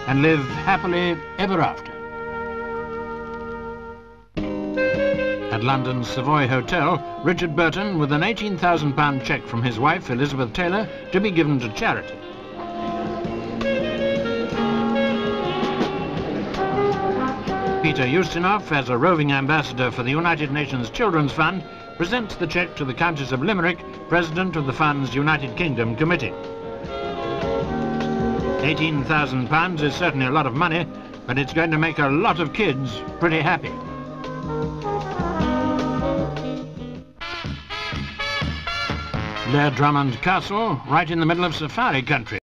and live happily ever after. At London's Savoy Hotel, Richard Burton with an £18,000 cheque from his wife, Elizabeth Taylor, to be given to charity. Peter Ustinov, as a roving ambassador for the United Nations Children's Fund, presents the cheque to the Countess of Limerick, President of the Fund's United Kingdom Committee. £18,000 is certainly a lot of money, but it's going to make a lot of kids pretty happy. Blair Drummond Castle, right in the middle of safari country.